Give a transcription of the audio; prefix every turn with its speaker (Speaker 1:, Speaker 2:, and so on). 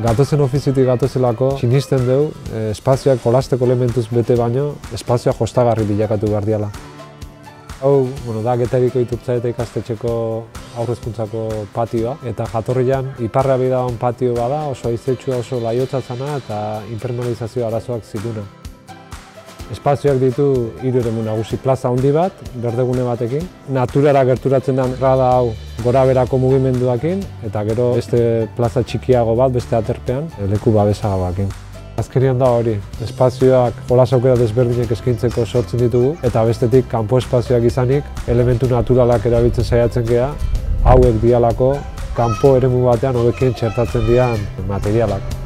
Speaker 1: Gatozen ofiziotik gatozelako sinisten dugu espazioak jolasteko elementuz bete baino espazioak jostagarri bilakatu behar diala. Hau, da Getariako Iturtzaeta ikastetxeko aurrezkuntzako patioa eta jatorrian iparra bidagoen patio bada, oso haizetsua, oso laiotzazana eta impermeabilizazio arazoak zituna. Espazioak ditu 3 eremu nagusi, plaza handi bat, berdegune batekin, naturara gerturatzen den rada hau gora berako mugimenduakin eta gero beste plaza txikiago bat, beste aterpean, leku babesagabakin. Azkenian da hori, espazioak jolas aukera desberdinek eskaintzeko sortzen ditugu eta bestetik kanpo espazioak izanik elementu naturalak erabiltzen saiatzen gea, hauek dialako kanpo eremu batean hobekien txertatzen dian materialak.